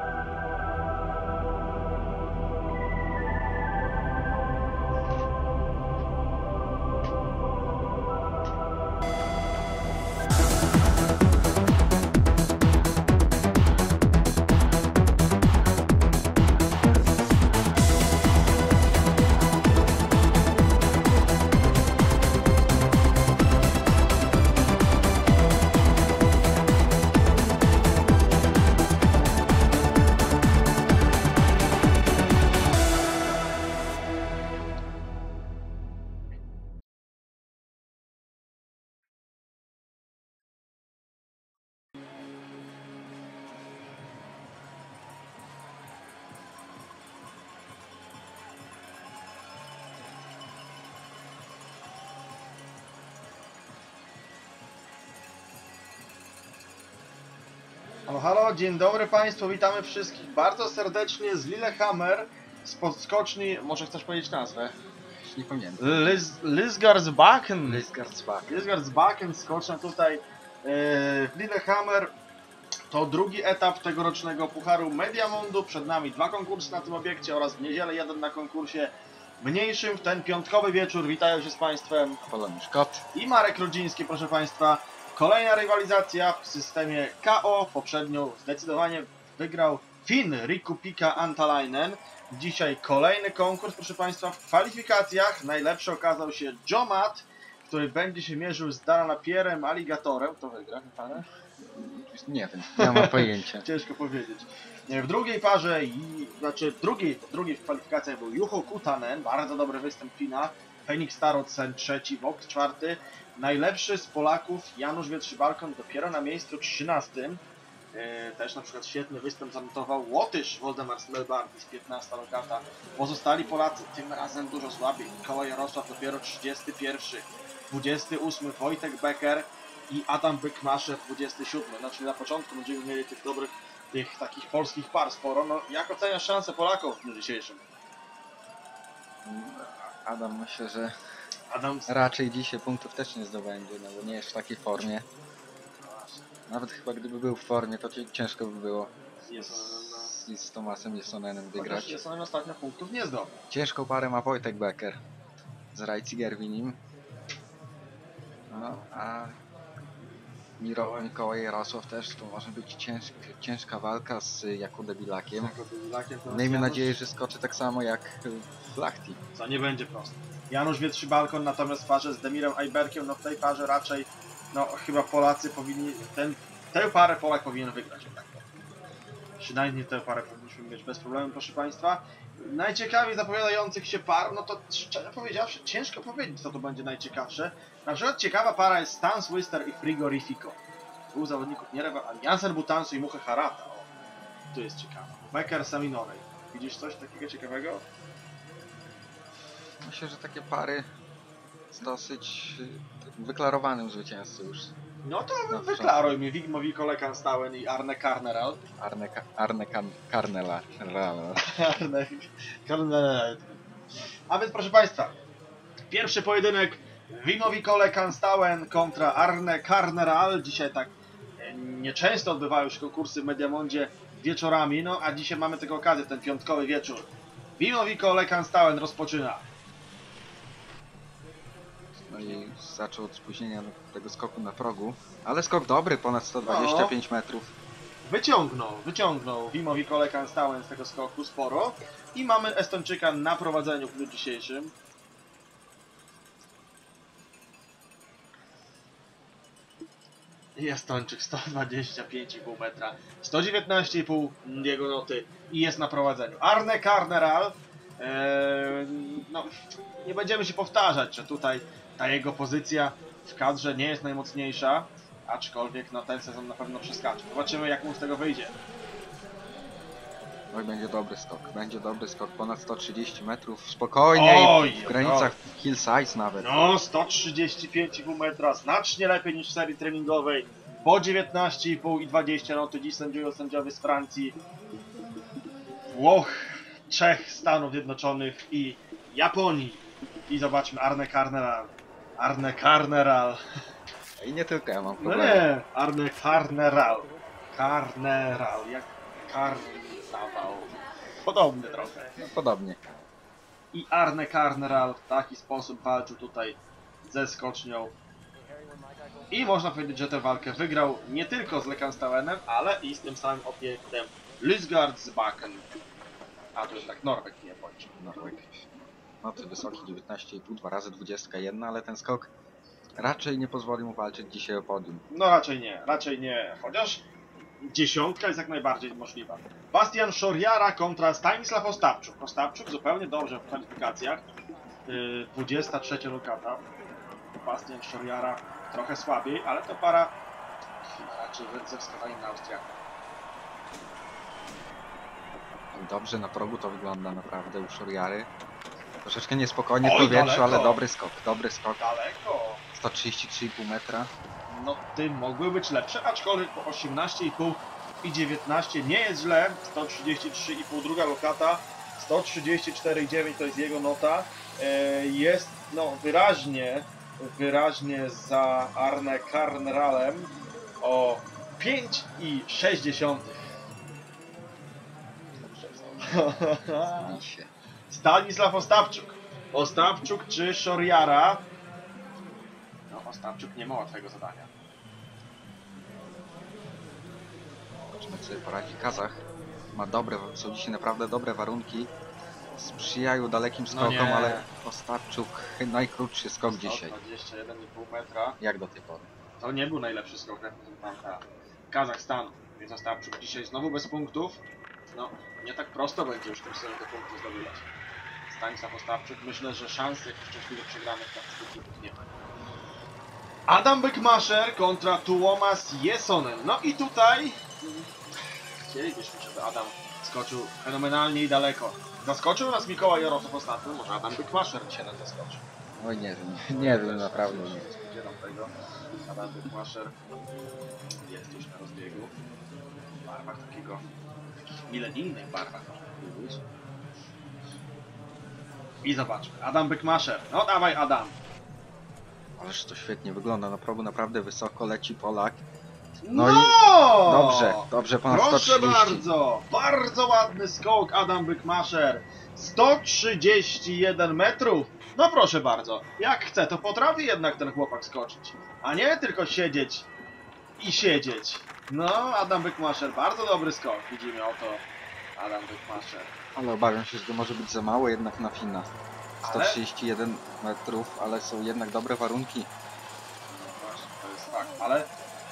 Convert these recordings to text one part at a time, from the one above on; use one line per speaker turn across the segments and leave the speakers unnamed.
Halo, halo, dzień dobry Państwu, witamy wszystkich bardzo serdecznie z Lillehammer, z podskoczni, może chcesz powiedzieć nazwę?
Nie pamiętam.
Lisgarsbakken.
Lisgarsbakken.
Lisgarsbakken, skocznia tutaj w Lillehammer. To drugi etap tegorocznego Pucharu Mediamondu. Przed nami 2 konkursy na tym obiekcie oraz w niedzielę 1 na konkursie mniejszym. W ten piątkowy wieczór witają się z Państwem
Polony Szkot
i Marek Rudziński, proszę Państwa. Kolejna rywalizacja w systemie KO. Poprzednio zdecydowanie wygrał Finn Riku-Pekka Antalainen. Dzisiaj kolejny konkurs, proszę Państwa, w kwalifikacjach. Najlepszy okazał się Joe Matt, który będzie się mierzył z Dana Pierrem Alligatorem. Kto wygra?
Nie wiem, nie mam pojęcia.
Ciężko powiedzieć. W drugiej parze, drugiej w kwalifikacjach był Juho Kutanen, bardzo dobry występ Fina. Fenix Starotsen trzeci, Vogt czwarty. Najlepszy z Polaków Janusz Wietrzybalkon dopiero na miejscu 13. Też na przykład świetny występ zanotował Łotysz Woldemar Smelbardi z 15 lokata. Pozostali Polacy tym razem dużo słabiej. Mikołaj Jarosław dopiero 31. 28 Wojtek Becker i Adam Bykmaszer 27. Znaczy na początku będziemy mieli tych dobrych, tych takich polskich par sporo. No, jak oceniasz szansę Polaków w dniu dzisiejszym?
Adam, myślę, że
Adam...
raczej dzisiaj punktów też nie zdobędzie, no bo nie jest w takiej formie. Nawet chyba gdyby był w formie, to ciężko by było z Tomasem Jesonenem wygrać.
Jesonen ostatnio punktów nie zdobył.
Ciężką parę ma Wojtek Becker z Rajci Gerwinim. No, a Mikołaj Jarosław też to może być ciężka walka z Jakubem Bilakiem. Miejmy nadzieję, że skoczy tak samo jak Flachti.
Co nie będzie proste. Janusz Wietrzybalkon natomiast w parze z Demirem Ajberkiem, no w tej parze raczej, no chyba Polacy powinni, tę parę Polak powinien wygrać. Tak. Przynajmniej tę parę powinniśmy mieć bez problemu, proszę Państwa. Najciekawiej zapowiadających się par, no to szczerze powiedziawszy, ciężko powiedzieć, co to będzie najciekawsze. Na przykład ciekawa para jest Stan Swister i Frigorifico. Dwóch zawodników nie rywal, Jansen Butansu i Muche Harata. O, tu jest ciekawe. Becker Saminorej. Widzisz coś takiego ciekawego?
Myślę, że takie pary z dosyć wyklarowanym zwycięzcą już.
No to wyklaruj mi Vigmo Vicole Canstauen i Arne Carneral.
Arne Carnela.
Arne Carneral. A więc proszę Państwa, pierwszy pojedynek Vigmo Vicole Canstauen kontra Arne Carneral. Dzisiaj tak nieczęsto odbywają się konkursy w Mediamondzie wieczorami, no a dzisiaj mamy tego okazję, ten piątkowy wieczór. Vigmo Vicole Canstauen rozpoczyna.
No i zaczął od spóźnienia tego skoku na progu, ale skok dobry, ponad 125 metrów.
Wyciągnął Vigmo Vicole Canstauen z tego skoku sporo i mamy Estończyka na prowadzeniu w dniu dzisiejszym. I Estończyk 125,5 metra, 119,5 jego noty i jest na prowadzeniu. Arne Carneral, no nie będziemy się powtarzać, że tutaj ta jego pozycja w kadrze nie jest najmocniejsza, aczkolwiek no, ten sezon na pewno przeskacze. Zobaczymy, jak mu z tego wyjdzie.
Oj, będzie dobry skok, ponad 130 metrów, spokojnie i w granicach hill size nawet.
No, 135,5 metra, znacznie lepiej niż w serii treningowej, po 19,5 i 20 noty. Dziś sędziują sędziowie z Francji, Włoch, Czech, Stanów Zjednoczonych i Japonii. I zobaczmy Arne Carneral. Arne Carneral.
I nie tylko ja mam
No
problemy.
nie, Arne Carneral. Carneral, jak dostawał. Podobny trochę.
No, podobnie.
I Arne Karneral w taki sposób walczył tutaj ze skocznią. I można powiedzieć, że tę walkę wygrał nie tylko z Lekanstauenem, ale i z tym samym obiektem Lysgardsbakken. A to jest tak Norweg nie bądź.
Norweg. No to wysoki 19,5, 2 razy 21, ale ten skok raczej nie pozwoli mu walczyć dzisiaj o podium.
No raczej nie. Chociaż dziesiątka jest jak najbardziej możliwa. Bastian Szoriara kontra Stanisław Ostapczuk. Ostapczuk zupełnie dobrze w kwalifikacjach. 23 lokata. Bastian Szoriara trochę słabiej, ale to para raczej ze wskazaniem na Austriaka.
Dobrze na progu to wygląda naprawdę u Szoriary. Troszeczkę niespokojnie w
Oj,
powietrzu,
daleko.
ale dobry skok.
Daleko.
133,5 metra.
No tym mogły być lepsze, aczkolwiek po 18,5 i 19 nie jest źle. 133,5 druga lokata, 134,9 to jest jego nota. Jest no wyraźnie za Arne Karneralem o 5,6.
Się.
Stanisław Ostapczuk. Ostapczuk czy Szoriara? No, Ostapczuk nie ma łatwego zadania.
Zobaczymy, co sobie poradzi Kazach. Są dzisiaj naprawdę dobre warunki. Sprzyjają dalekim skokom,
nie.
ale Ostapczuk najkrótszy skok dzisiaj.
21,5 metra.
Jak do tej pory.
To nie był najlepszy skok reprezentanta Kazachstanu. Więc Ostapczuk dzisiaj znowu bez punktów. No, nie tak prosto będzie już w tym sezonie te punkty zdobywać. Stanisław Ostapczuk, myślę, że szans jakichś szczęśliwych przegranych na przykład nie ma. Adam Bykmaszer kontra Tuomas Jesonen. No i tutaj chcielibyśmy, żeby Adam skoczył fenomenalnie i daleko. Zaskoczył nas Mikołaj Jarosław ostatnio, może Adam Bykmaszer dzisiaj nas zaskoczy.
Oj nie wiem naprawdę nie.
Nie spodziewam tego. Adam Bykmaszer jest już na rozbiegu. W barwach takich milenijnych barwach można powiedzieć. I zobaczmy, Adam Bykmaszer. No dawaj Adam.
Ależ to świetnie wygląda, na progu naprawdę wysoko leci Polak.
No,
No i dobrze, ponad
proszę
130.
bardzo ładny skok Adam Bykmaszer. 131 metrów. No proszę bardzo, jak chce, to potrafi jednak ten chłopak skoczyć. A nie tylko siedzieć i siedzieć. No, Adam Bykmaszer, bardzo dobry skok. Widzimy oto Adam Bykmaszer.
Ale obawiam się, że to może być za mało jednak na Fina.
Ale?
131 metrów, ale są jednak dobre warunki.
No właśnie, to jest fakt, ale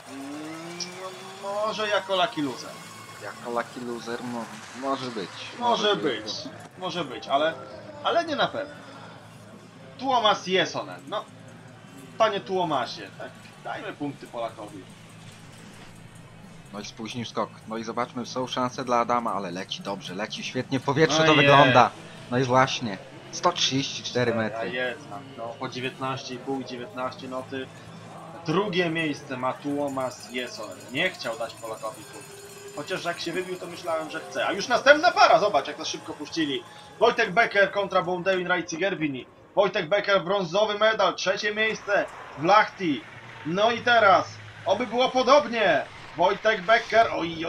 może jako lucky loser.
Jako lucky loser może być.
Może być, ale nie na pewno. Tuomas Jesonen, no panie Tuomasie, tak, dajmy punkty Polakowi.
No i spóźnił skok. No i zobaczmy, są szanse dla Adama, ale leci dobrze, leci świetnie w powietrzu, to
Ojej.
wygląda. No i właśnie, 134
Ja
metry.
jednak, no po 19,5 i 19 noty. Drugie miejsce ma Tuomas Jesonen. Nie chciał dać Polakowi punkt. Chociaż jak się wybił, to myślałem, że chce. A już następna para, zobacz jak to szybko puścili. Wojtek Becker kontra Boudewin Rajci-Gerbini. Wojtek Becker brązowy medal, trzecie miejsce w Lahti. No i teraz, oby było podobnie. Wojtek Becker, oj.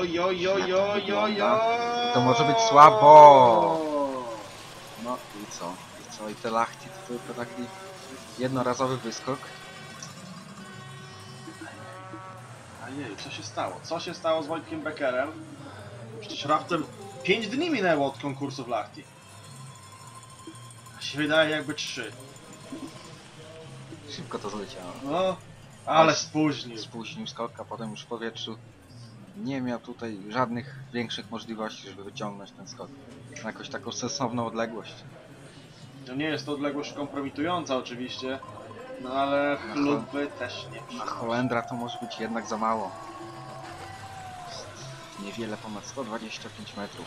To może być słabo. No i co? I te Lahti to tylko taki jednorazowy wyskok.
Ojej, co się stało? Co się stało z Wojtkiem Beckerem? Przecież raptem 5 dni minęło od konkursu w Lahti. Się wydaje jakby 3.
Szybko to zleciało.
No, ale spóźnił.
Spóźnił skok, a potem już w powietrzu nie miał tutaj żadnych większych możliwości, żeby wyciągnąć ten skok na jakąś taką sensowną odległość.
To nie jest to odległość kompromitująca oczywiście, no ale kluby też nie.
Na Holendra to może być jednak za mało. Niewiele ponad 125 metrów.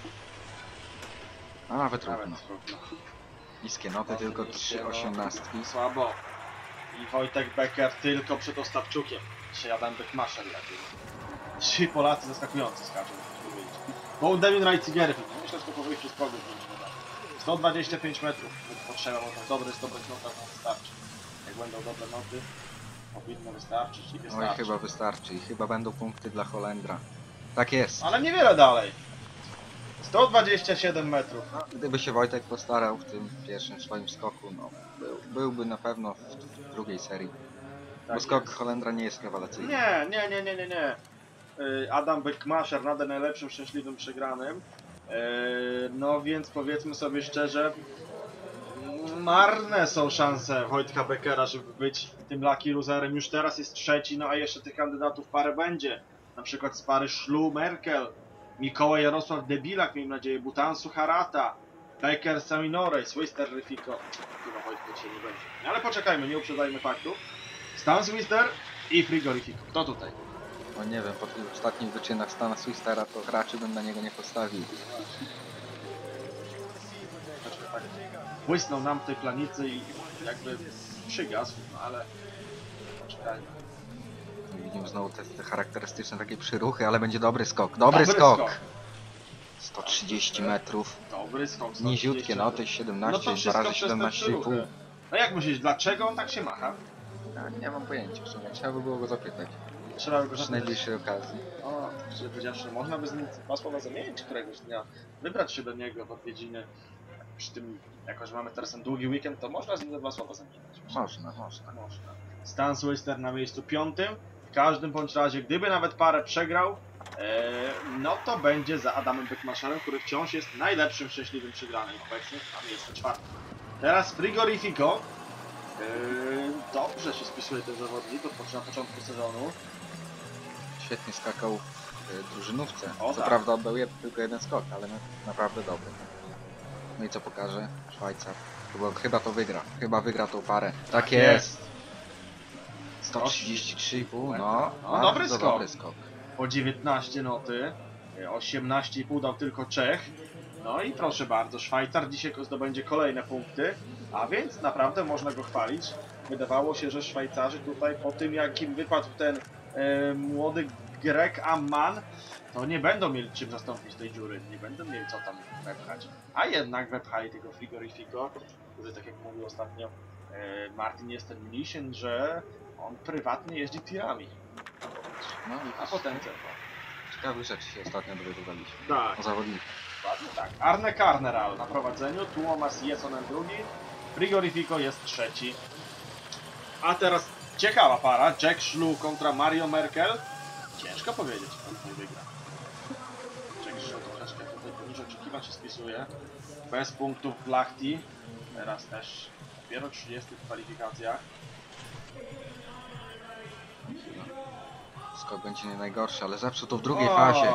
A nawet równo.
Nawet trudno.
Niskie noty, tylko 3,18.
Słabo. I Wojtek Becker tylko przed Ostapczukiem. Dzisiaj Adam Bykmaszer lepiej. Ci Polacy zaskakujący skaczą, muszę powiedzieć. Boudewin Rajci-Gerbin. Myślę, że to po wyjściu z progu będzie. 125 metrów. Potrzeba, bo to dobry stopień nota wystarczy. Jak będą dobre noty, powinno wystarczyć i
Oj,
wystarczy.
chyba wystarczy i chyba będą punkty dla Holendra. Tak jest.
Ale niewiele dalej. 127 metrów.
No, gdyby się Wojtek postarał w tym pierwszym swoim skoku, no, byłby na pewno w drugiej serii. Bo
Tak
skok
jest.
Holendra nie jest rewelacyjny.
Nie. Adam Beckmasher nade najlepszym szczęśliwym przegranym. No więc powiedzmy sobie szczerze, marne są szanse Wojtka Beckera, żeby być tym lucky loserem. Już teraz jest trzeci, no a jeszcze tych kandydatów parę będzie. Na przykład z pary Szlu Merkel, Mikołaj Jarosław Debilak, miejmy nadzieję, Butansu Harata, Becker Saminore, Swister Ryfiko. Chyba Wojtka dzisiaj nie będzie. No, ale poczekajmy, nie uprzedzajmy faktów. Stan Swister i Frigorifico. Kto tutaj?
No nie wiem, po tych ostatnich wyczynach Stana Swistera to raczej bym na niego nie postawił.
Tak błysnął nam w tej planicy i jakby przygasł, no ale poczekajmy.
Widzimy znowu te charakterystyczne takie przyruchy, ale będzie dobry skok. Dobry skok! 130 metrów.
Dobry skok.
Niziutkie, no to jest 17, 2 razy 17,5.
No jak myślisz, dlaczego on tak się macha?
Nie mam pojęcia, w sumie trzeba by było go zapytać.
Trzeba go
Przy
zapytać.
najbliższej okazji.
O, szczerze powiedziawszy, można by z nim dwa słowa zamienić któregoś dnia, wybrać się do niego w odwiedziny. Przy tym, jako że mamy teraz ten długi weekend, to można z nim dwa słowa zamienić.
Można.
Można. Stan Swister na miejscu 5. W każdym bądź razie, gdyby nawet parę przegrał, no to będzie za Adamem Beckmasherem, który wciąż jest najlepszym szczęśliwym przegranym obecnie, a miejsce 4. Teraz Frigorifico. Dobrze się spisuje ten zawodnik na początku sezonu.
Świetnie skakał w drużynówce.
O,
Co
tak.
prawda oddał tylko jeden skok, ale naprawdę dobry. No i co pokaże? Szwajcar. Chyba to wygra. Chyba wygra tą parę. Tak jest! 133,5, no.
No, dobry skok.
Dobry skok.
Po 19 noty, 18,5 dał tylko Czech. No i proszę bardzo, Szwajcar dzisiaj zdobędzie kolejne punkty, a więc naprawdę można go chwalić. Wydawało się, że Szwajcarzy tutaj po tym jakim wypadł ten młody Grek Amman, to nie będą mieli czym zastąpić tej dziury, nie będą mieli co tam wepchać. A jednak wepchali tego Frigorifico, który tak jak mówił ostatnio Martin Jestem-Nisien, że on prywatnie jeździ tirami.
No
A potencjał.
ciekawych rzeczy się ostatnio dowiadywaliśmy.
Tak.
O zawodniku.
Dokładnie tak. Arne Carneral na prowadzeniu, Tuomas Jesonen drugi, Frigorifico jest trzeci. A teraz ciekawa para, Jack Schlu kontra Mario Merkel. Ciężko powiedzieć, kto tutaj wygra. Jack Schlu troszeczkę tutaj poniżej oczekiwań się spisuje. Bez punktów w Lahti. Teraz też dopiero 30 w kwalifikacjach.
Skok będzie nie najgorszy, ale zawsze to w drugiej fazie.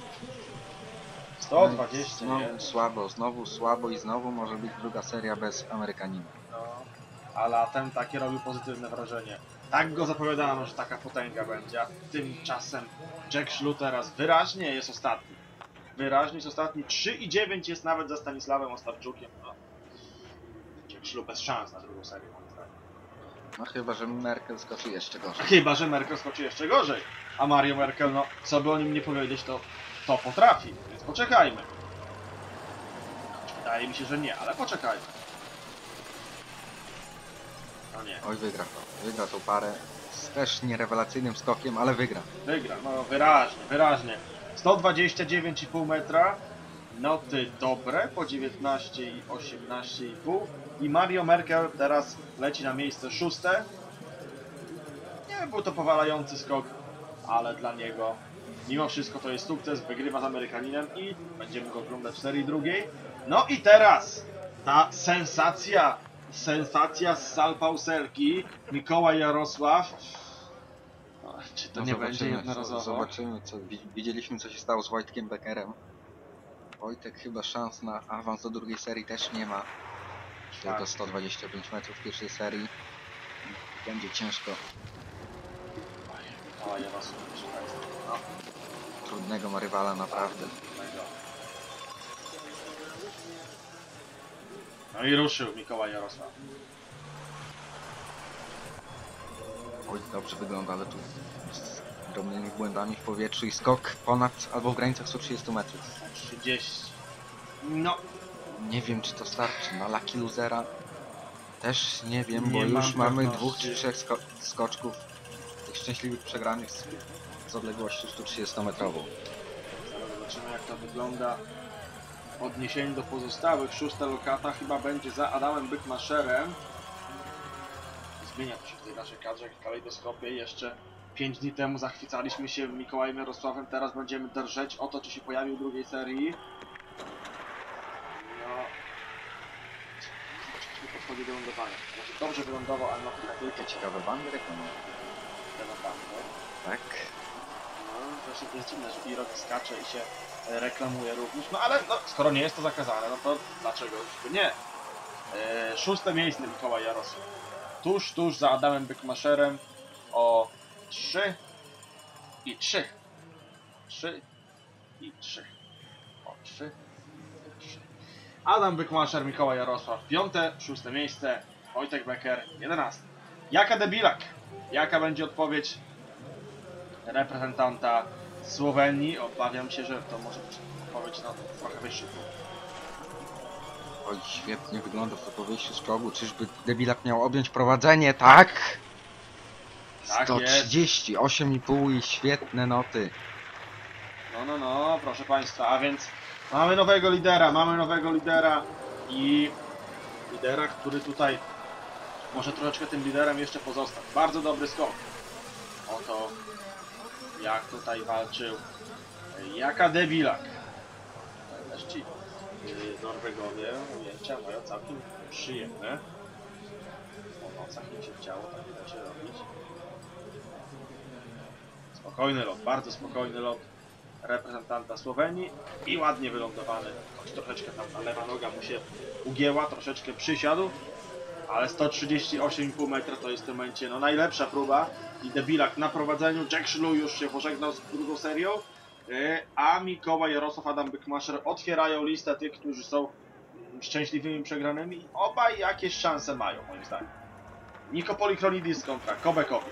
120.
Znowu słabo, znowu słabo i znowu może być druga seria bez Amerykanina.
No, a latem takie robił pozytywne wrażenie. Tak go zapowiadano, że taka potęga będzie, a tymczasem Jack Schlu teraz wyraźnie jest ostatni. Wyraźnie jest ostatni. 3,9 jest nawet za Stanisławem Ostapczukiem. No. Jack Schlu bez szans na drugą serię, moim zdaniem.
No chyba, że Merkel skoczy jeszcze gorzej.
Chyba że Merkel skoczy jeszcze gorzej. A Mario Merkel, no co by o nim nie powiedzieć, to potrafi. Więc poczekajmy. Wydaje mi się, że nie, ale poczekajmy. No nie.
Oj, wygra to. Wygra tą parę z też nierewelacyjnym skokiem, ale wygra.
Wygra, no wyraźnie. 129,5 metra. Noty dobre po 19 i 18,5. I Mario Merkel teraz leci na miejsce 6. Nie był to powalający skok, ale dla niego mimo wszystko to jest sukces. Wygrywa z Amerykaninem i będziemy go oglądać w serii drugiej. No i teraz ta sensacja z Salpauserki, Mikołaj Jarosław. No, czy to
No
nie będzie jednorazowo?
Zobaczymy, co widzieliśmy, co się stało z Wojtkiem Beckerem. Wojtek chyba szans na awans do drugiej serii też nie ma. Tylko
Tak.
125 metrów w pierwszej serii. Będzie ciężko.
Mikołaj Jarosław, proszę Państwa. No,
Trudnego ma rywala naprawdę.
tego. No i ruszył Mikołaj Jarosław.
Oj, dobrze wygląda, ale tu z drobnymi błędami w powietrzu i skok ponad albo w granicach 130 metrów.
30. No,
Nie wiem, czy to starczy na Lucky Losera. Też nie wiem, bo
Nie mam
już mamy
pewności.
2 czy 3 skoczków tych szczęśliwych przegranych z odległości 130 metrową.
zaraz zobaczymy jak to wygląda. odniesieniu do pozostałych. 6. lokata chyba będzie za Adamem Bykmaszerem. Zmienia to się w tej naszej kadrze, jak w kalejdoskopie. Jeszcze 5 dni temu zachwycaliśmy się Mikołajem Jarosławem, teraz będziemy drżeć o to, czy się pojawił w drugiej serii. No... Troszeczkę podchodzi do lądowania. Znaczy dobrze wylądował, ale ma tylko
Jakie ciekawe bandy reklamowe. Tak.
No, właśnie to jest dziwne, że Irok skacze i się reklamuje również. No ale no, skoro nie jest to zakazane, no to dlaczego już by nie? 6. miejsce Mikołaj Jarosław. Tuż za Adamem Bykmaszerem o 3 i 3. 3 i 3. O 3 i 3. Adam Bykmaszer, Mikołaj Jarosław 5, 6. miejsce, Wojtek Becker 11. Jaka debilak? Jaka będzie odpowiedź reprezentanta Słowenii? Obawiam się, że to może być odpowiedź na trochę wyższy próg.
Oj, świetnie wygląda to po wyjściu z progu. Czyżby debilak miał objąć prowadzenie? Tak!
Tak
130, 8,5 i świetne noty.
No, proszę Państwa, a więc mamy nowego lidera i lidera, który tutaj może troszeczkę tym liderem jeszcze pozostać. Bardzo dobry skok. Oto jak tutaj walczył Jaka debilak. Też ci Norwegowie ujęcia mają całkiem przyjemne. Po nocach im się chciało, tak nie da się robić. Spokojny lot, bardzo spokojny lot reprezentanta Słowenii i ładnie wylądowany, choć troszeczkę tam ta lewa noga mu się ugięła, troszeczkę przysiadł, ale 138,5 metra to jest w tym momencie no, najlepsza próba i debilak na prowadzeniu. Jack Szlu już się pożegnał z drugą serią, a Mikołaj Jarosław, Adam Bykmaszer otwierają listę tych, którzy są szczęśliwymi przegranymi i obaj jakieś szanse mają, moim zdaniem. Niko Polikronidis kontra Kobe Kobi.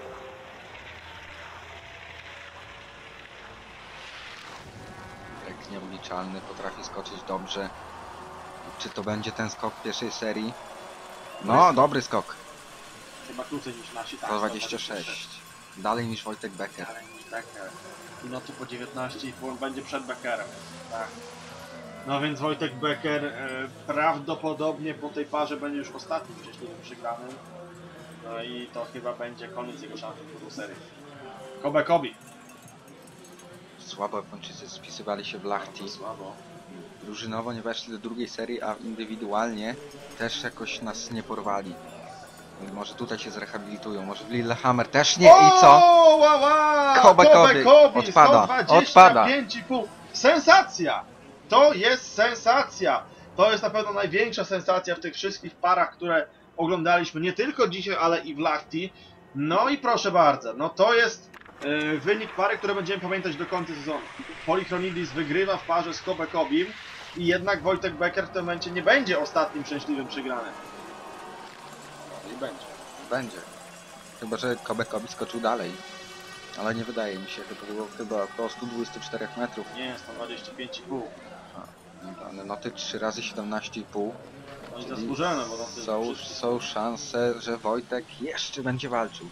Tak nieobliczalny, potrafi skoczyć dobrze. Czy to będzie ten skok pierwszej serii? No, dobry skok.
Chyba krócej niż nasi, tak.
126. Dalej niż Wojtek Becker.
Dalej niż Becker. Minuty po 19,5 będzie przed Beckerem. Tak. No więc Wojtek Becker prawdopodobnie po tej parze będzie już ostatnim szczęśliwym przegranym. No i to chyba będzie koniec jego szans w drugą serię. Kobe Kobi.
Słabo Japończycy spisywali się w Lahti.
Słabo.
Drużynowo nie weszli do drugiej serii, a indywidualnie też jakoś nas nie porwali. Może tutaj się zrehabilitują, może w Lillehammer też nie i co? Kobe Kobi odpada,
125,5. Sensacja! To jest sensacja! To jest na pewno największa sensacja w tych wszystkich parach, które oglądaliśmy nie tylko dzisiaj, ale i w Lahti. No i proszę bardzo, no to jest wynik pary, które będziemy pamiętać do końca sezonu. Polikronidis wygrywa w parze z Kobe Kobim i jednak Wojtek Becker w tym momencie nie będzie ostatnim szczęśliwym przegranym. No i będzie.
Będzie. Chyba, że Kobe Kobi skoczył dalej. Ale nie wydaje mi się, to było chyba około 124 metrów.
Nie, 125,5.
Ale noty 3 razy 17,5.
No i zasłużone, bo
są szanse, że Wojtek jeszcze będzie walczył.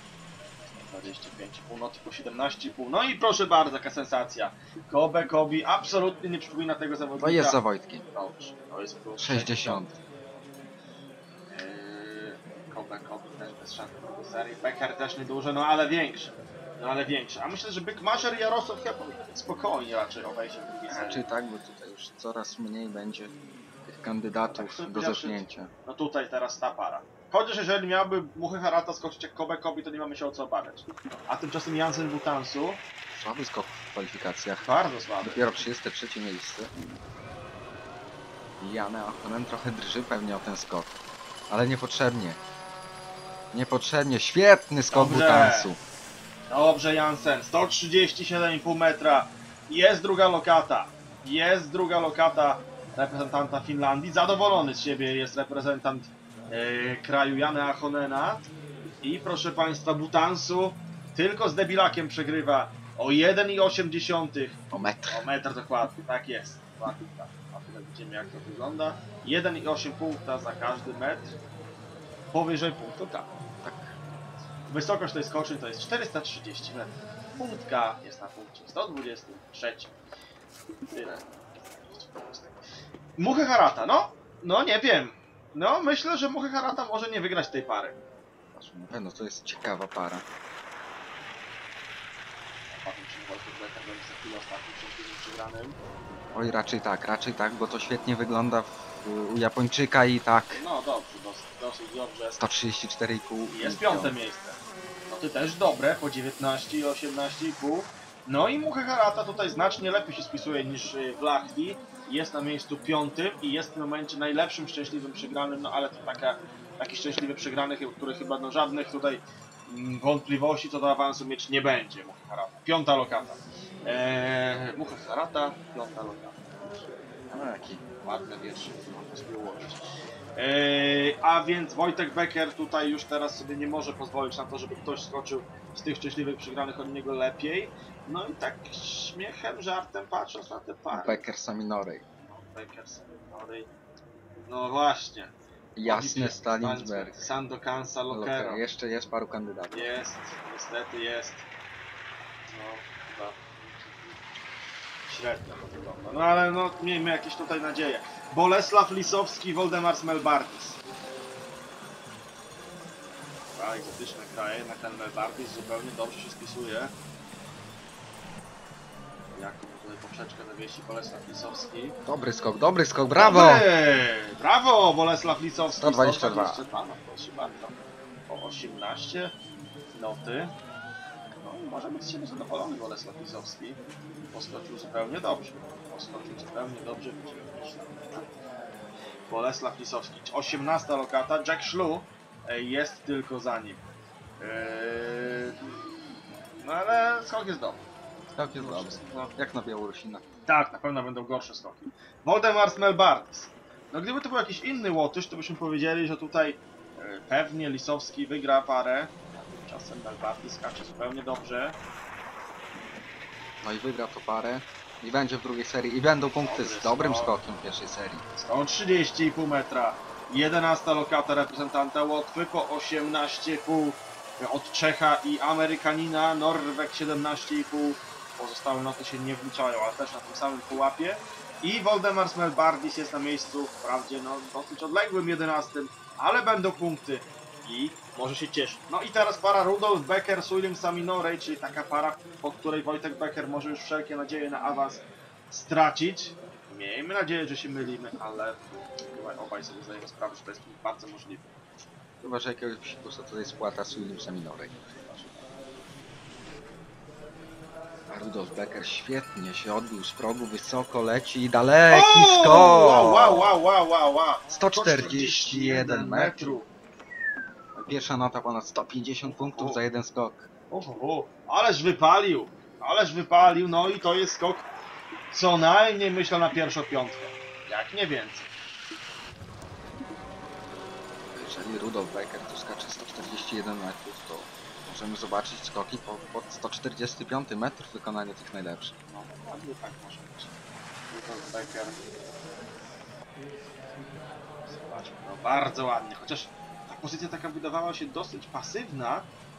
25,5, noty po 17,5. No i proszę bardzo, jaka sensacja. Kobe Kobi absolutnie nie przypomina tego zawodnika.
To jest za Wojtkiem.
Dobrze, to jest plus
60.
Kobe Kobi też bez szans do serii. Becker też nieduży, no ale większy. No ale większy. A myślę, że Bykmaszer i Jarosław chyba powinni spokojnie raczej obejść w drugiej serii.
Czy tak, bo tutaj już coraz mniej będzie tych kandydatów
Tak,
do zepchnięcia.
No tutaj teraz ta para. Chociaż jeżeli miałby Muchy Harata skoczyć jak Kobe Kobi, to nie mamy się o co obawiać. A tymczasem Jansen Butansu
Słaby skok w kwalifikacjach.
bardzo słaby.
Dopiero 33 miejsce. Janne Ahonen trochę drży pewnie o ten skok. Ale niepotrzebnie. Niepotrzebnie. Świetny skok
Dobrze.
Butansu.
Dobrze Jansen, 137,5 metra. Jest druga lokata. Jest druga lokata reprezentanta Finlandii. Zadowolony z siebie jest reprezentant kraju Janne Ahonena. I proszę Państwa, Butansu tylko z debilakiem przegrywa o 1,8.
O metr.
O metr dokładnie, tak jest. Dokładnie, tak. A tutaj widzimy jak to wygląda. 1,8 punkta za każdy metr. Powyżej punktu, tak. Wysokość tej skoczni to jest 430 metrów. Punktka jest na punkcie 123. Tyle. Muchę Harata, no. No nie wiem. No myślę, że Muchę Harata może nie wygrać tej pary.
Na pewno to jest ciekawa para.
Popatrzmy, czy Wojtek Becker będzie za chwilę ostatnim szczęśliwym przegranym.
Oj, raczej tak, bo to świetnie wygląda u Japończyka i tak.
No dobrze, dosyć dobrze.
134,5.
Jest piąte miejsce. No ty też dobre, po 19 i 18,5. No i Muchę Harata tutaj znacznie lepiej się spisuje niż w Lachwi. Jest na miejscu piątym i jest w tym momencie najlepszym szczęśliwym przegranym, no ale to taki szczęśliwy przegrany, który chyba no żadnych tutaj wątpliwości co do awansu mieć nie będzie. Muchę Harata. Piąta lokata. Muchę Harata, piąta lokata.
No jaki.
Ładne wiersze, można sobie ułożyć. A więc Wojtek Becker tutaj już teraz sobie nie może pozwolić na to, żeby ktoś skoczył z tych szczęśliwych przegranych od niego lepiej. No i tak śmiechem, żartem patrząc na te pary.
Becker Saminorej.
No, Becker Saminorej. No właśnie.
Jasny Stalinsberg.
Sandokansa Lokero.
Jeszcze jest paru kandydatów.
Jest, niestety jest. No, chyba średnio to wygląda. No ale no, miejmy jakieś tutaj nadzieje. Bolesław Lisowski, Woldemar Melbardis. Dwa egzotyczne kraje, jednak ten Melbardis zupełnie dobrze się spisuje. Jaką tutaj poprzeczkę zawiesi Bolesław Lisowski.
Dobry skok, brawo!
Dobry! Brawo, Bolesław Lisowski.
122.
122, no proszę bardzo. O 18 noty. No i może być z siebie zadowolony Bolesław Lisowski. Poskoczył zupełnie dobrze. Bolesław Lisowski. 18 lokata. Jack Schlu jest tylko za nim. No ale skok jest dobry.
Skok jest dobry.
No,
Jak na Białorusina.
tak, na pewno będą gorsze skoki. Woldemar Melbardis. No gdyby to był jakiś inny Łotysz, to byśmy powiedzieli, że tutaj pewnie Lisowski wygra parę. A tymczasem Melbardis skacze zupełnie dobrze.
No i wygra to parę. I będzie w drugiej serii. I będą punkty
Dobry
z dobrym
skok.
skokiem w pierwszej serii.
130,5 metra. 11 lokata reprezentanta Łotwy po 18,5 od Czecha i Amerykanina. Norweg 17,5. Pozostałe noty się nie wliczają, ale też na tym samym pułapie. I Woldemar Melbardis jest na miejscu, wprawdzie no, dosyć odległym 11, ale będą punkty i może się cieszyć. No i teraz para Rudolf Becker, Suilim Saminorej, czyli taka para, po której Wojtek Becker może już wszelkie nadzieje na awans stracić. Miejmy nadzieję, że się mylimy, ale chyba obaj sobie zdajemy sprawę, że to jest bardzo możliwe.
Chyba, że jakiegoś psikusa tutaj spłata Suilim Saminorej. A Rudolf Becker świetnie się odbił z progu, wysoko leci i daleki skok!
Wow!
141 metrów. Pierwsza nota ponad 150 punktów za jeden skok.
Ależ wypalił, no i to jest skok co najmniej myślę na pierwszą piątkę, jak nie więcej.
Jeżeli Rudolf Becker tu skacze 141 metrów, to możemy zobaczyć skoki pod 145 metr w wykonaniu tych najlepszych.
No, ładnie tak może być. Rudolf Becker. Zobaczmy, no bardzo ładnie, chociaż ta pozycja taka wydawała się dosyć pasywna.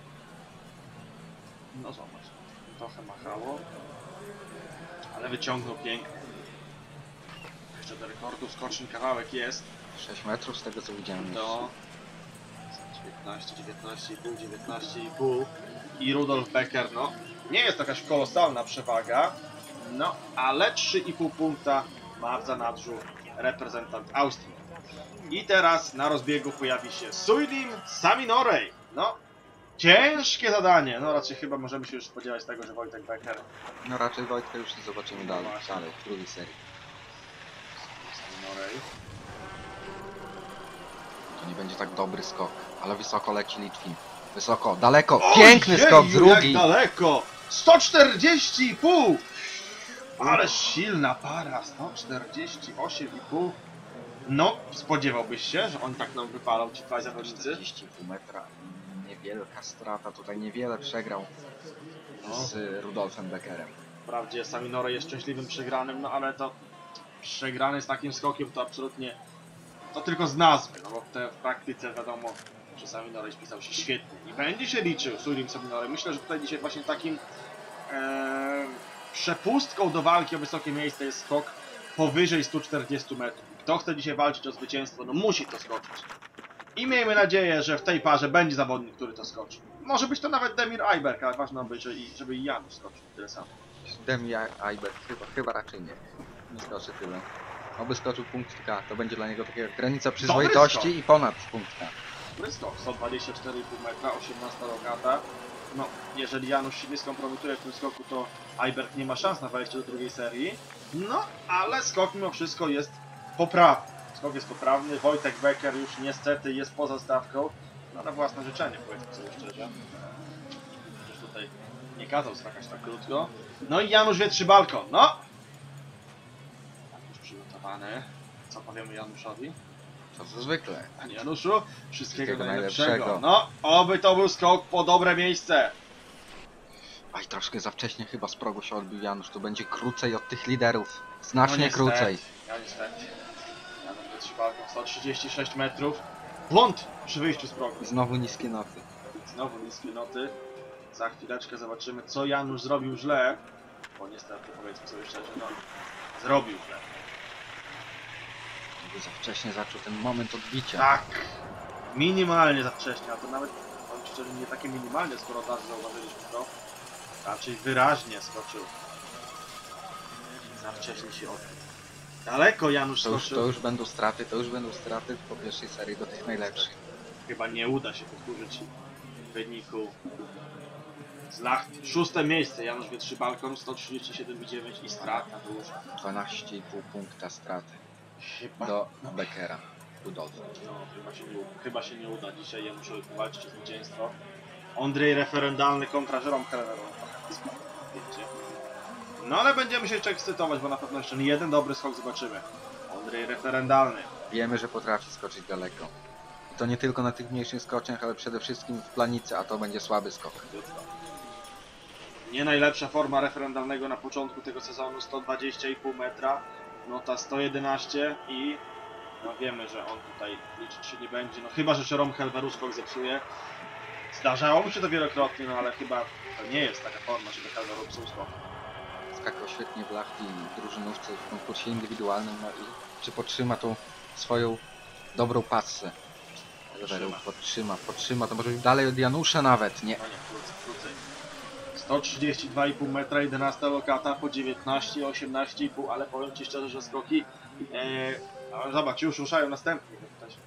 No zobacz, trochę machało, ale wyciągnął pięknie. Jeszcze do rekordu skoczny kawałek jest.
6 metrów z tego co widziałem.
No. 19,5 i Rudolf Becker, no nie jest to jakaś kolosalna przewaga, no ale 3,5 punkta ma w zanadrzu reprezentant Austrii. I teraz na rozbiegu pojawi się Suilim Saminorej. No, ciężkie zadanie, no raczej chyba możemy się już spodziewać tego, że Wojtek Becker.
No raczej Wojtka już nie zobaczymy
No
dalej,
właśnie.
w drugiej serii.
Saminorej.
To nie będzie tak dobry skok, ale wysoko leci Litwin. Wysoko, daleko, piękny skok, drugi!
Jak daleko! 140,5! Ale silna para, 148,5. No, spodziewałbyś się, że on tak nam wypalał, ci dwaj zawodnicy?
40,5 metra, niewielka strata, tutaj niewiele przegrał
No.
z Rudolfem Beckerem.
Wprawdzie Saminore jest szczęśliwym przegranym, no ale to przegrany z takim skokiem to absolutnie, to tylko z nazwy, no bo w praktyce wiadomo, że Saminore spisał się świetnie i będzie się liczył Suilim Saminore. Myślę, że tutaj dzisiaj właśnie takim przepustką do walki o wysokie miejsce jest skok powyżej 140 metrów. Kto chce dzisiaj walczyć o zwycięstwo, no musi to skoczyć. I miejmy nadzieję, że w tej parze będzie zawodnik, który to skoczy. Może być to nawet Demir Ajberg, ale ważne by, żeby i Janusz skoczył tyle samo.
Demi Ajberg chyba raczej nie. Nie skoczy tyle. Oby skoczył punkt K, to będzie dla niego taka granica przyzwoitości i ponad punkt K.
Dobry skok, 124,5 metra, 18 rogata. No, jeżeli Janusz się nie skompromituje w tym skoku, to Ajberg nie ma szans na wejście do drugiej serii. No, ale skok mimo wszystko jest poprawny. Skok jest poprawny, Wojtek Becker już niestety jest poza stawką. No, na własne życzenie, powiedzmy sobie szczerze. Przecież tutaj nie kazał skakać tak krótko. No i Janusz Wietrzybalko, no! Już przygotowany. Co powiemy Januszowi?
To zwykle.
Panie Januszu, wszystkiego najlepszego.
najlepszego.
No, oby to był skok po dobre miejsce.
Aj, troszkę za wcześnie chyba z progu się odbił Janusz, tu będzie krócej od tych liderów. Znacznie
niestety,
krócej.
Ja niestety. Janusz Wietrzybalko, 136 metrów. Błąd przy wyjściu z progu.
I znowu niskie noty.
Znowu niskie noty. Za chwileczkę zobaczymy, co Janusz zrobił źle. Bo niestety, powiedzmy sobie szczerze, no, zrobił źle.
Za wcześnie zaczął ten moment odbicia.
Tak. Minimalnie za wcześnie, a to nawet, powiem szczerze, nie takie minimalnie, skoro od razu zauważyliśmy to. Raczej wyraźnie skoczył. Za wcześnie się odbił. Daleko Janusz skoczył.
To już będą straty po pierwszej serii do tych najlepszych.
Chyba nie uda się powtórzyć wyniku z Lachti. 6. miejsce Janusz Wietrzybalko, 137,9 i strata duża.
12,5 punkta straty
Chyba,
do Beckera. Budowcy.
no, chyba się nie uda dzisiaj Januszowi powalczyć o zwycięstwo. Andrzej referendalny kontra Jerome Heller. Wiecie. No ale będziemy się jeszcze ekscytować, bo na pewno jeszcze jeden dobry skok zobaczymy. Andrzej referendalny.
Wiemy, że potrafi skoczyć daleko. I to nie tylko na tych mniejszych skoczniach, ale przede wszystkim w planicy, a to będzie słaby skok.
Nie najlepsza forma referendalnego na początku tego sezonu, 120,5 metra, nota 111 i no wiemy, że on tutaj liczyć się nie będzie, no chyba, że Jerome Helveru skok zepsuje. Zdarzało mu się to wielokrotnie, no ale chyba to nie jest taka forma, żeby Helveru psuł skok.
Skakał świetnie w Lachti i drużynówce w konkursie indywidualnym, no i czy podtrzyma tą swoją dobrą passę. Helveru podtrzyma, to może być dalej od Janusza nawet, nie?
No nie, krócej. 132,5 metra, 11 lokata po 19, 18,5, ale powiem Ci szczerze, że skoki... no, zobacz, już ruszają następnie.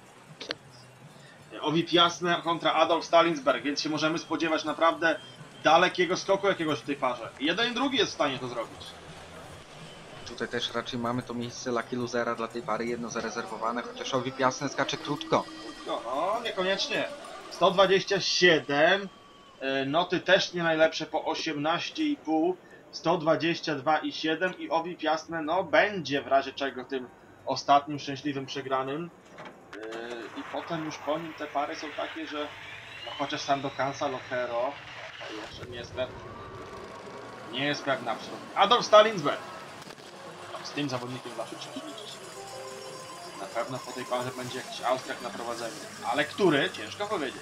Owip Jasne kontra Adolf Stalinsberg, więc się możemy spodziewać naprawdę dalekiego skoku jakiegoś w tej parze. I jeden i drugi jest w stanie to zrobić.
Tutaj też raczej mamy to miejsce Lucky Losera dla tej pary, jedno zarezerwowane, chociaż Owip Jasne skacze krótko.
No, niekoniecznie. 127, noty też nie najlepsze po 18,5, 122,7 i Owip Jasne, no będzie w razie czego tym ostatnim szczęśliwym przegranym. I potem już po nim te pary są takie, że no, chociaż Sandokansa, Lokero, to jeszcze nie jest pewne. Nie jest pewne absolutnie. Adolf Stalinsberg. No, z tym zawodnikiem zawsze trzeba liczyć. Na pewno po tej parze będzie jakiś Austriak na prowadzeniu. Ale który? Ciężko powiedzieć.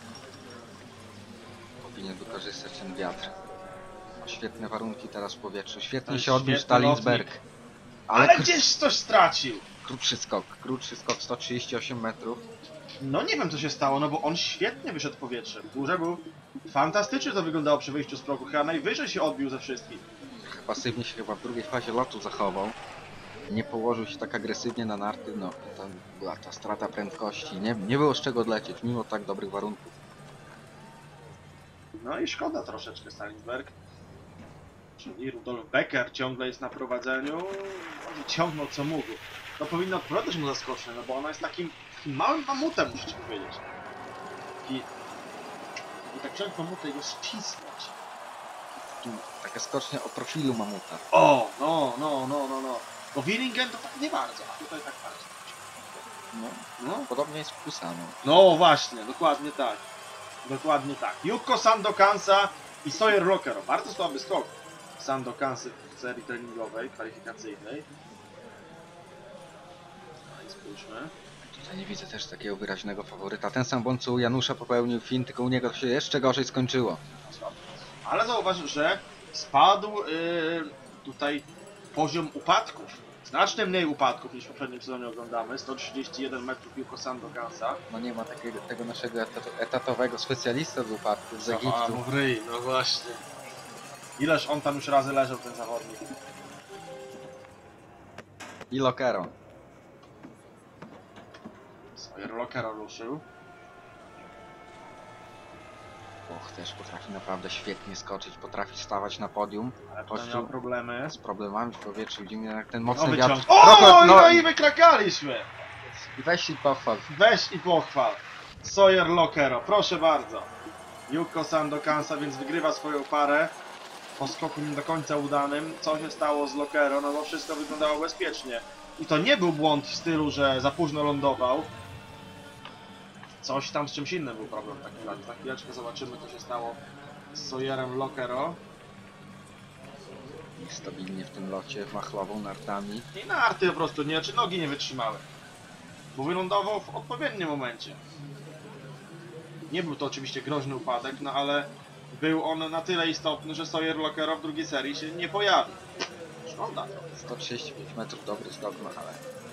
Powinien wykorzystać ten wiatr. Ma świetne warunki teraz w powietrzu. Świetnie
Ten
się odbił
świetny
Stalinsberg.
lotnik. Ale gdzieś coś stracił.
Krótszy skok 138 metrów.
No nie wiem co się stało, no bo on świetnie wyszedł powietrzem. W górze był fantastycznie to wyglądało przy wyjściu z progu. Chyba najwyżej się odbił ze wszystkich.
Pasywnie się chyba w drugiej fazie lotu zachował. Nie położył się tak agresywnie na narty, no i tam była ta strata prędkości. Nie było z czego odlecieć, mimo tak dobrych warunków.
No i szkoda troszeczkę Stalinsberg. Czyli Rudolf Becker ciągle jest na prowadzeniu. Może ciągnął co mógł. To powinno odpowiadać mu zaskoczne, no bo ona jest takim małym mamutem, muszę ci powiedzieć. I tak wziąć mamutę i go ścisnąć.
Taka skocznia o profilu mamuta.
O, no. Bo Willingen to tak nie bardzo, a tutaj tak bardzo. No.
Podobnie jest w Kusano.
No właśnie, dokładnie tak. Dokładnie tak. Yukko Sandokansa i Sawyer Lockero. Bardzo słaby skok Sandokansy w serii treningowej, kwalifikacyjnej. No i spójrzmy.
Tutaj nie widzę też takiego wyraźnego faworyta. Ten sam błąd co u Janusza popełnił Fin, tylko u niego to się jeszcze gorzej skończyło.
Ale zauważ, że spadł tutaj poziom upadków Znacznie mniej upadków niż w poprzednim sezonie oglądamy. 131 metrów Yuko Sandokansa.
No nie ma tego naszego etatowego specjalista z upadków z Egiptu.
w ryj, no właśnie. Ileż on tam już razy leżał, ten zawodnik.
I Lokero.
Sawyer Lockero ruszył.
Och, też potrafi naprawdę świetnie skoczyć, potrafi stawać na podium.
Ale
Kościół
potem miał problemy.
z problemami w powietrzu, widzimy jak ten
No
mocny wiatr.
wyciąg. O, no i wykrakaliśmy!
I weź i pochwal.
Weź i pochwal. Sawyer Lockero, proszę bardzo. Yuko Sandokansa więc wygrywa swoją parę. Po skoku nie do końca udanym. Co się stało z Lockero? No bo wszystko wyglądało bezpiecznie. I to nie był błąd w stylu, że za późno lądował. Coś tam z czymś innym był problem w takim razie. Za chwileczkę zobaczymy, co się stało z Sawyerem Lockero.
Stabilnie w tym locie, machlową nartami.
I narty po prostu nie, czy nogi nie wytrzymały. Bo wylądował w odpowiednim momencie. Nie był to oczywiście groźny upadek, no ale był on na tyle istotny, że Sawyer Lockero w drugiej serii się nie pojawi. Szkoda.
135 metrów, dobry skok, no ale...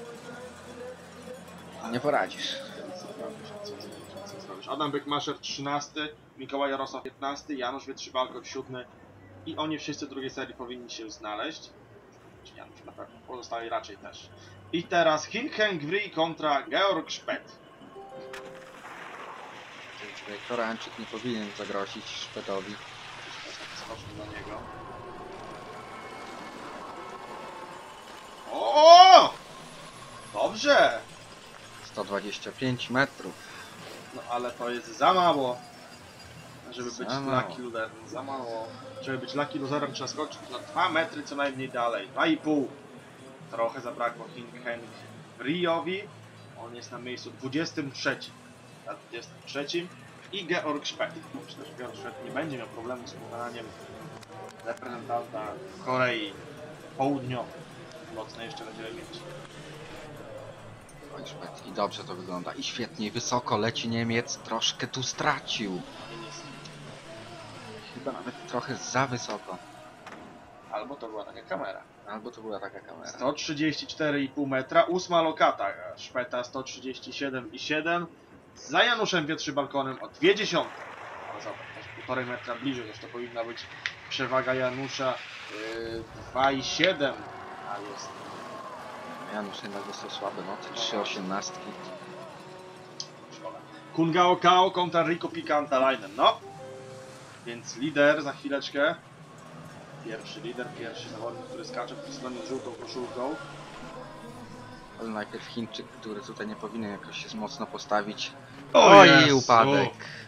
Nie poradzisz.
Co zrobisz? Adam Bykmaszer 13, Mikołaj Jarosław 15, Janusz Wytrzybalko 7 i oni wszyscy w drugiej serii powinni się znaleźć. Czy Janusz na pewno, pozostali raczej też. I teraz Hinkheng Wri kontra Georg Szpet.
Koreańczyk nie powinien zagrozić Szpetowi.
Skoczmy do niego. O! Dobrze!
125 metrów.
No ale to jest za mało, żeby
Za
być
mało.
lucky loserem. Za mało. Żeby być lucky loserem trzeba skoczyć na 2 metry co najmniej dalej. 2,5. Trochę zabrakło Hinkheng Riowi. On jest na miejscu 23. Na 23. I Georg Szpet. Myślę, że Georg Szpet nie będzie miał problemu z pokonaniem reprezentanta Korei Południowej. Mocno jeszcze będziemy mieć.
Oj, Szpet. I dobrze to wygląda. I świetnie, wysoko leci Niemiec. Troszkę tu stracił. Chyba nawet trochę za wysoko.
Albo to była taka kamera.
Albo to była taka kamera.
134,5 metra, 8 lokata Szpeta 137,7 za Januszem Wietrzybalkonem o 0,2. Ale zobacz, też 1,5 metra bliżej, też to powinna być przewaga Janusza 2,7, a jest
Janusz jednak dostał słabe noty. 3,18.
szkoda. Kungao Kao kontra Rico Pikantalainen, no. Więc lider za chwileczkę. Pierwszy lider, pierwszy zawodnik, który skacze w stronie z żółtą koszulką.
Ale najpierw Chińczyk, który tutaj nie powinien jakoś się mocno postawić.
O
Oj,
Jezu!
upadek.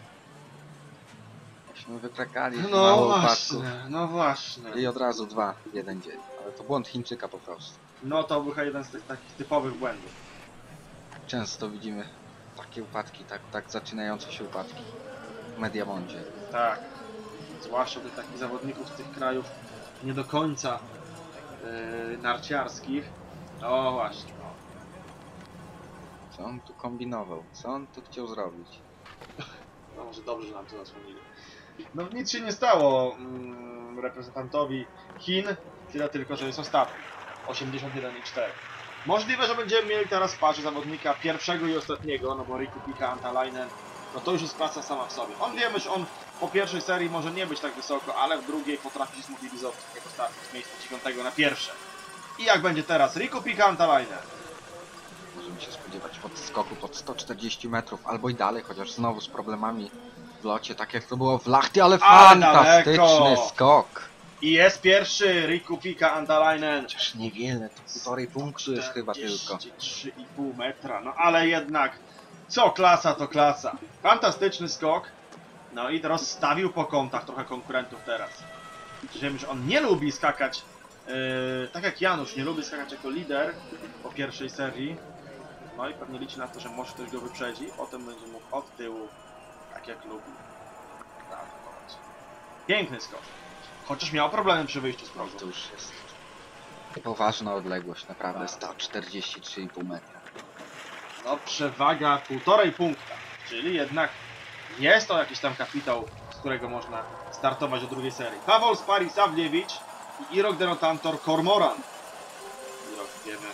Myśmy wykrakali,
No
mało
właśnie,
upadków.
no właśnie.
I od razu 2 w jeden dzień. Ale to błąd Chińczyka po prostu.
No to był chyba jeden z tych takich typowych błędów.
Często widzimy takie upadki, tak zaczynające się upadki w Mediamondzie.
Tak. Zwłaszcza tych takich zawodników z tych krajów nie do końca narciarskich. O właśnie. No.
Co on tu kombinował? Co on tu chciał zrobić?
No może dobrze, że nam to zasłonili. No nic się nie stało reprezentantowi Chin. Tyle tylko, że jest ostatni. 81,4. Możliwe, że będziemy mieli teraz w parze zawodnika pierwszego i ostatniego, no bo Riku Pikantalainen, no to już jest klasa sama w sobie. On wiemy, że on po pierwszej serii może nie być tak wysoko, ale w drugiej potrafi się zmobilizować jako startu z miejsca 9 na pierwsze. I jak będzie teraz Riku Pikantalainen?
Możemy się spodziewać podskoku pod 140 metrów albo i dalej, chociaż znowu z problemami w locie, tak jak to było w Lahti, ale fantastyczny
daleko!
skok!
I jest pierwszy Riku Pikantalainen.
Chociaż niewiele, to 1,5 punktu jest chyba tylko.
43,5 metra, no ale jednak, co klasa to klasa. Fantastyczny skok. No i rozstawił po kątach trochę konkurentów teraz. Wiemy, że on nie lubi skakać, tak jak Janusz nie lubi skakać jako lider po pierwszej serii. No i pewnie liczy na to, że może ktoś go wyprzedzi, potem będzie mógł od tyłu, tak jak lubi. Zaatakować. Piękny skok. Chociaż miał problemy przy wyjściu z progu.
To już jest poważna odległość, naprawdę 143,5 metra.
No przewaga 1,5 punkta, czyli jednak jest to jakiś tam kapitał, z którego można startować do drugiej serii. Pawol Spari Savliewicz i Irok Denotantor Kormoran. Irok wiemy,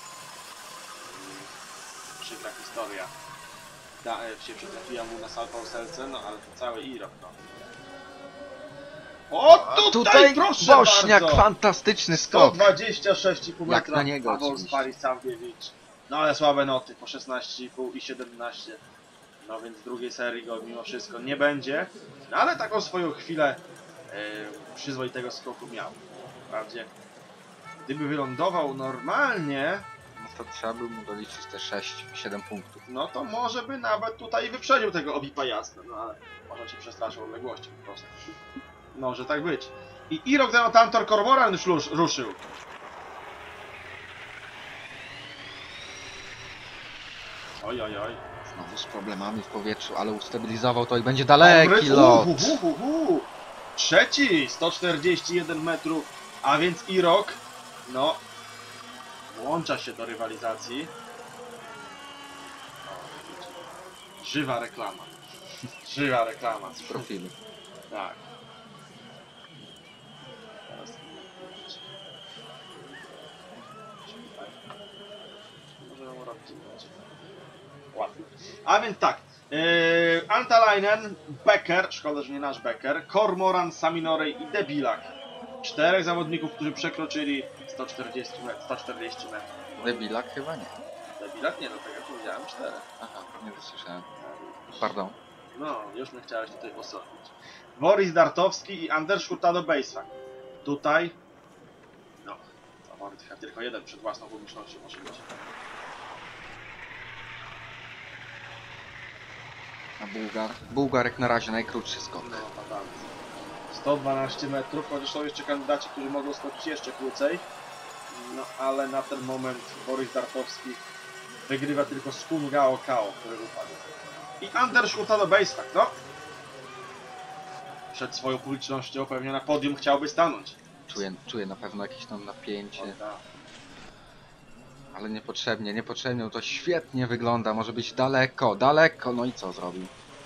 przykra historia. Się przytrafiła mu na Salpauselce, no ale to cały Irok, no. O, tutaj proszę
Bośniak,
bardzo!
fantastyczny skok.
126,5 metra.
Jak na niego
Paweł
oczywiście.
Sparis-Savkiewicz. No ale słabe noty, po 16,5 i 17. No więc drugiej serii go mimo wszystko nie będzie. No ale taką swoją chwilę przyzwoitego skoku miał. Wprawdzie, gdyby wylądował normalnie,
No to trzeba by mu doliczyć te 6-7 punktów.
no to może by nawet tutaj wyprzedził tego Obipa Jasne. No ale może się przestraszył odległości po prostu. Może tak być. I Irok Denotantor Cormoran już ruszył. Oj, oj, oj.
Znowu z problemami w powietrzu, ale ustabilizował to i będzie daleki lot.
Trzeci, 141 metrów, a więc Irok, no, włącza się do rywalizacji. Żywa reklama. Żywa reklama.
Z profilu.
Tak. Możemy robić inaczej. Ładnie. A więc tak. Antalainen, Becker, szkoda, że nie nasz Becker, Cormoran, Saminorey i Debilak. 4 zawodników, którzy przekroczyli 140 metrów.
Debilak chyba nie.
Debilak nie, do tego powiedziałem 4.
Aha, nie dosłyszałem. Pardon.
No, już mnie chciałeś tutaj osądzić. Boris Dartowski i Anders Hurtado Beisfak. Tutaj, no, faworyt chyba tylko jeden przed własną publicznością może być.
A Bułgarek na razie najkrótszy skok.
No, fatalny. 112 metrów, chociaż są jeszcze kandydaci, którzy mogą skoczyć jeszcze krócej. No, ale na ten moment Boris Dartowski wygrywa tylko z Kungao Kao, który upadł. I Anders Hurtado Beisfak, no. Przed swoją publicznością pewnie na podium chciałby stanąć.
Czuję na pewno jakieś tam napięcie,
O, tak.
ale niepotrzebnie, to świetnie wygląda, może być daleko, no i co zrobił?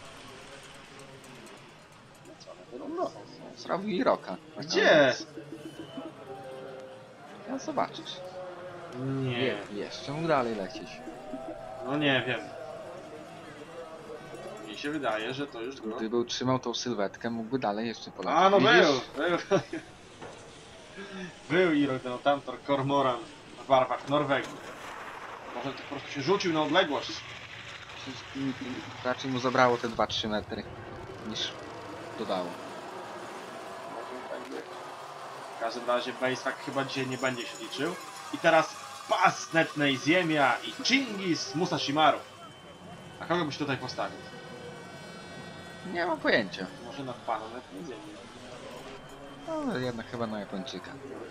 No co, no wylądował.
Zrobił Iroka.
Gdzie?
No zobaczysz.
Nie.
Jeszcze mógł dalej lecieć.
No nie wiem. Mi się wydaje, że to już go...
Gdyby utrzymał tą sylwetkę, mógłby dalej jeszcze polecieć.
A no
Widzisz?
był. Był Irok Denotantor Cormoran w barwach Norwegii. Może to po prostu się rzucił na odległość.
Raczej mu zabrało te 2-3 metry niż dodało.
Może tak być. W każdym razie Beisfak chyba dzisiaj nie będzie się liczył. I teraz pas netnej ziemia i Chingis Musashimaru. A kogo byś tutaj postawił?
Nie mam pojęcia.
Może na pana netnej ziemi.
Ale jednak chyba na Japończyka.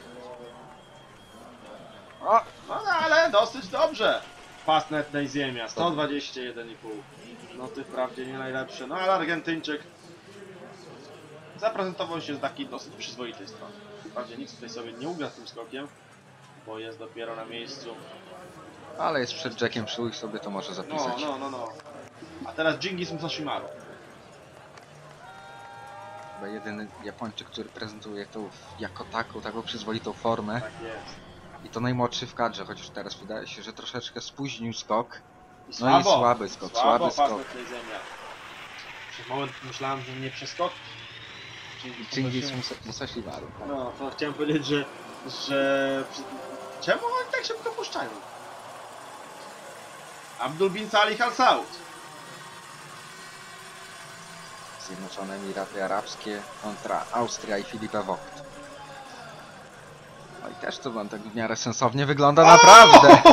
O, no ale dosyć dobrze. Pas netnej ziemia, 121,5. No ty wprawdzie nie najlepsze, no ale Argentyńczyk zaprezentował się z takiej dosyć przyzwoitej strony. Wprawdzie nic tutaj sobie nie ugra z tym skokiem, bo jest dopiero na miejscu.
Ale jest przed Jackiem Shu i sobie to może zapisać.
No. A teraz Chingis Musashimaru.
Chyba jedyny Japończyk, który prezentuje tą jako taką przyzwoitą formę.
Tak jest.
I to najmłodszy w kadrze, chociaż teraz wydaje się, że troszeczkę spóźnił skok.
I
No i słaby skok, słaby
pas
skok.
netnej ziemia. Przez moment myślałem, że nie przeskoczy.
Chingis Musashimaru.
No, to chciałem powiedzieć, że... Czemu oni tak szybko puszczają? Abdul bin Salih Al Saud.
Zjednoczone Emiraty Arabskie kontra Austria i Filipe Vogt. No i też to wam tak w miarę sensownie wygląda naprawdę.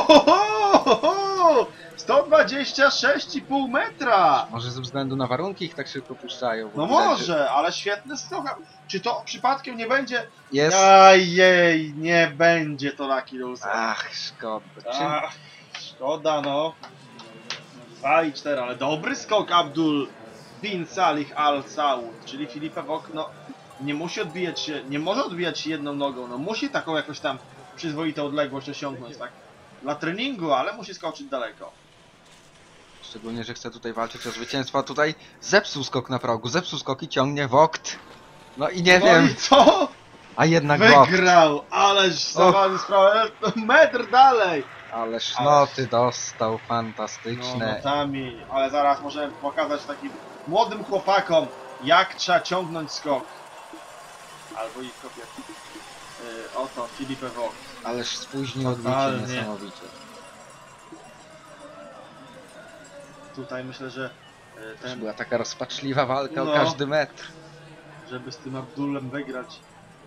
126,5 metra!
Może ze względu na warunki ich tak szybko puszczają. bo
No
widać, że
może, ale świetny skok. Czy to przypadkiem nie będzie...
Jest...
Ajej, nie będzie to Lucky Loser.
Ach, szkoda.
Ach, szkoda no. 2 i 4, ale dobry skok Abdul bin Salih Al Saud, czyli Filipe Vogt, no nie musi odbijać się, nie może odbijać się jedną nogą, no musi taką jakoś tam przyzwoitą odległość osiągnąć, tak? Dla treningu, ale musi skoczyć daleko.
Szczególnie, że chce tutaj walczyć o zwycięstwo, a tutaj zepsuł skok na progu, zepsuł skok i ciągnie Vogt. No i nie
No
wiem,
i co?
A jednak Vogt.
Wygrał! Ależ zawalił sprawę, metr dalej!
Ależ noty dostał,
No,
fantastyczne.
notami, ale zaraz możemy pokazać takim młodym chłopakom, jak trzeba ciągnąć skok. Albo ich kopię. Oto, Filipe Vogt.
Ależ spóźnił odbicie
Totalnie.
niesamowicie.
Tutaj myślę, że
To
ten,
była taka rozpaczliwa walka
No.
o każdy metr.
żeby z tym Abdulem wygrać.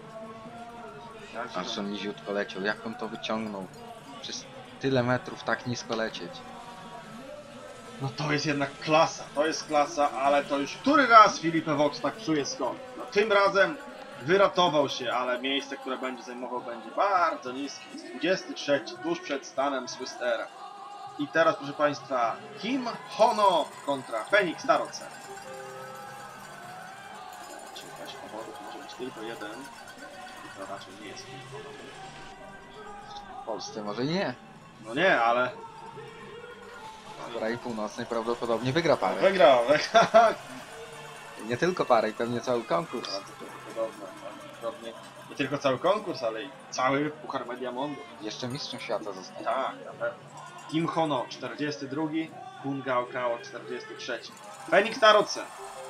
Aż on niziutko leciał, jak on to wyciągnął? Przez tyle metrów tak nisko lecieć.
No to jest jednak klasa, to jest klasa, ale to już który raz Filipe Vogt tak psuje skok. No tym razem wyratował się, ale miejsce, które będzie zajmował, będzie bardzo niskie. Jest 23, tuż przed stanem Swistera. I teraz, proszę Państwa, Kim Hono kontra Phoenix Tarotsen. Czy jakaś powodów może być tylko jeden? I to raczej nie jest Kim Hono.
W Polsce może nie.
No nie, ale...
W Korei Północnej prawdopodobnie wygra parę.
Wygrał.
Nie tylko parę i pewnie cały konkurs.
Prawdopodobnie nie tylko cały konkurs, ale i cały Puchar Mediamondu.
Jeszcze mistrzem świata zostanie.
Tak, na pewno. Kim Hono 42, Kun Gao Kao 43. Phoenix Tarotsen.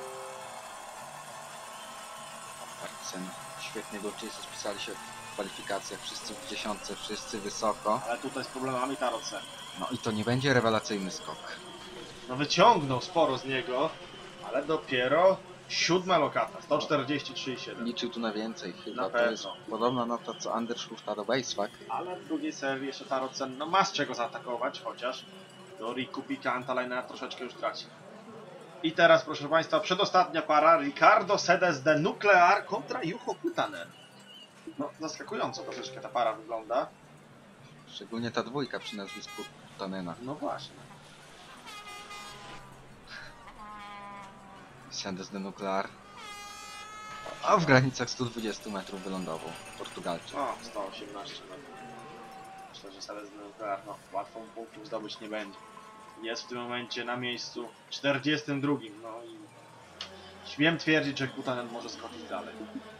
Tarotsen świetnie Górczycy spisali się w kwalifikacjach. Wszyscy w dziesiątce, wszyscy wysoko.
Ale tutaj z problemami Tarotsen.
No i to nie będzie rewelacyjny skok.
No wyciągnął sporo z niego, ale dopiero 7 lokata, 143,7.
Liczył tu na więcej chyba.
Na
To jest
pewno.
podobna nota co Anders Hurtado Weisswag.
Ale w drugiej serii jeszcze Tarotsen no ma z czego zaatakować, chociaż do Rikupika Antalainena troszeczkę już traci. I teraz, proszę Państwa, przedostatnia para Ricardo Sedes de Nuclear kontra Juho Kutanen. No, zaskakująco troszeczkę ta para wygląda.
Szczególnie ta dwójka przy nazwisku Tanena.
No właśnie.
Sendes de Nuclear. A w granicach 120 metrów wylądował Portugalczyk.
O, 118 metrów. Myślę, że Sedes de Nuclear no, łatwą punktów zdobyć nie będzie. Jest w tym momencie na miejscu 42. No i śmiem twierdzić, że Kutanen może skoczyć dalej.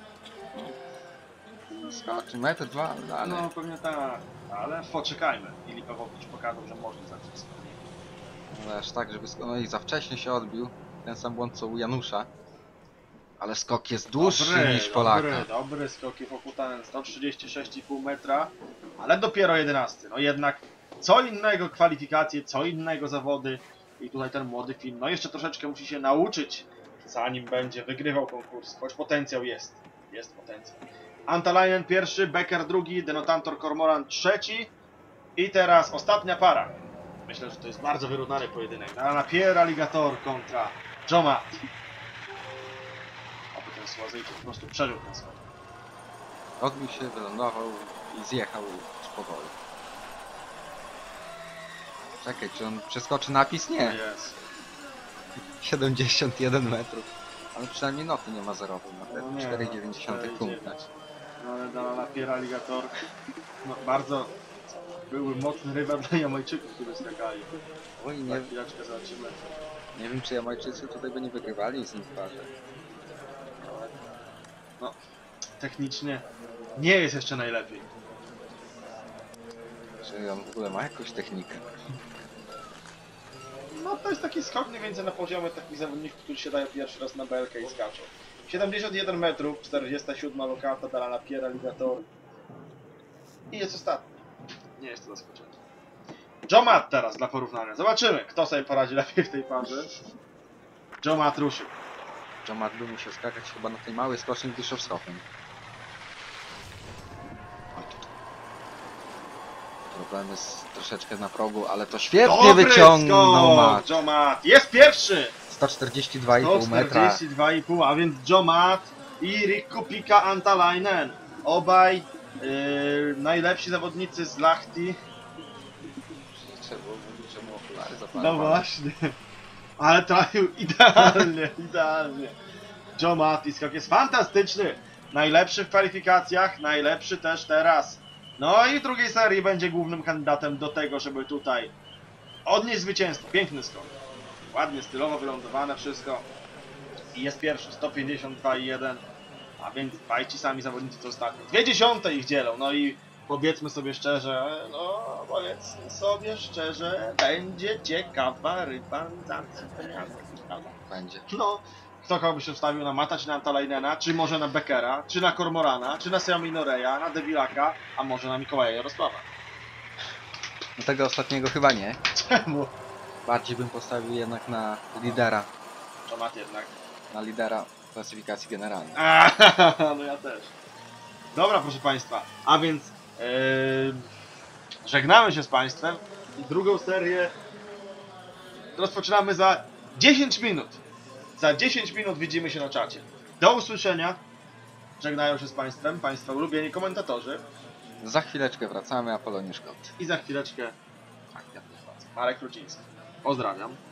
Skoczy metr, dwa, ale dalej.
No pewnie tak, ale poczekajmy. Filipe Vogt pokazał, że może zacząć skoczyć.
Ale aż tak, żeby no i za wcześnie się odbił. Ten sam błąd co u Janusza. Ale skok jest dłuższy niż Polaka.
Dobry skok Juho Kutanen, 136,5 metra, ale dopiero 11. No jednak co innego kwalifikacje, co innego zawody i tutaj ten młody Fin, no jeszcze troszeczkę musi się nauczyć, zanim będzie wygrywał konkurs, choć potencjał jest. Jest potencjał. Antalainen pierwszy, Becker drugi, Denotantor Cormoran trzeci i teraz ostatnia para. Myślę, że to jest bardzo wyrównany pojedynek. Na Pierre Alligator kontra Jomat. Oby ten Słazyjczyk po prostu przeżył ten skok.
Odbił się, wylądował i zjechał z powoli. Czekaj, czy on przeskoczy napis? Nie.
Jest.
71 metrów. Ale przynajmniej noty nie ma zerowej. Na
No nie,
4,9 punkta.
No ale dla Pierre Alligator no, bardzo byłby mocny rywal dla Jamajczyków, którzy skakali.
Oj,
Za chwileczkę zobaczymy.
nie wiem czy Jamajczycy tutaj by nie wygrywali z nim w parze.
No, technicznie nie jest jeszcze najlepiej.
Czy on w ogóle ma jakąś technikę?
No to jest taki skok mniej więcej na poziomie takich zawodników, którzy siadają pierwszy raz na belkę i skaczą. 71 metrów, 47 lokata dla Pierre Alligator. I jest ostatni. Nie jest to zaskoczenie. Jomat teraz dla porównania. Zobaczymy, kto sobie poradzi lepiej w tej parze. Jomat ruszył.
Jomat by musiał skakać chyba na tej małej skoczni w Bischofshofen. Oj, tutaj. Problem jest troszeczkę na progu, ale to świetnie wyciągnął Mat.
Jomat jest pierwszy!
142,5 metra.
142,5, a więc Jomat i Rikkupika Antalainen. Obaj najlepsi zawodnicy z Lahti.
Trzeba było mówić, że mu okulary zapalały.
No właśnie. Ale trafił idealnie, idealnie. Jomat i skok jest fantastyczny. Najlepszy w kwalifikacjach, najlepszy też teraz. No i w drugiej serii będzie głównym kandydatem do tego, żeby tutaj odnieść zwycięstwo. Piękny skok. Ładnie, stylowo wylądowane wszystko. I jest pierwszy, 152,1. A więc dwaj ci sami zawodnicy co ostatnio. 2/10 ich dzielą, no i powiedzmy sobie szczerze, będzie ciekawa rywalizacja.
Będzie.
No, kto kogo by się ustawił na Mata, czy na Antalajnena, czy może na Beckera, czy na Kormorana, czy na Seami Noreya, na Devilaka, a może na Mikołaja Jarosława.
No tego ostatniego chyba nie.
Czemu?
Bardziej bym postawił jednak na lidera.
To Mat jednak.
Na lidera klasyfikacji generalnej.
No ja też. Dobra, proszę Państwa, a więc żegnamy się z Państwem i drugą serię rozpoczynamy za 10 minut. Za 10 minut widzimy się na czacie. Do usłyszenia. Żegnają się z Państwem Państwa ulubieni komentatorzy
Za chwileczkę wracamy, Apoloniusz Kot.
i za chwileczkę Marek Ruciński. Pozdrawiam.